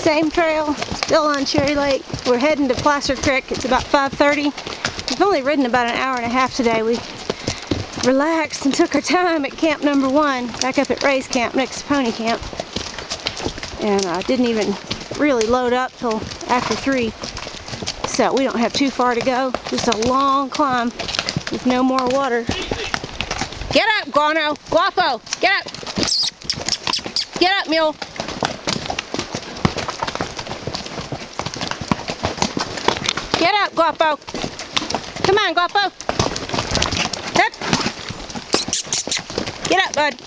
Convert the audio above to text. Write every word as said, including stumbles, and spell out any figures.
Same trail, still on Cherry Lake. We're heading to Placer Creek. It's about five thirty. We've only ridden about an hour and a half today. We relaxed and took our time at camp number one, back up at Ray's camp next to Pony Camp. And I uh, didn't even really load up till after three. So we don't have too far to go. Just a long climb with no more water. Get up, Guano! Guapo! Get up! Get up, mule! Get up, Guapo! Come on, Guapo! Up! Get up, bud!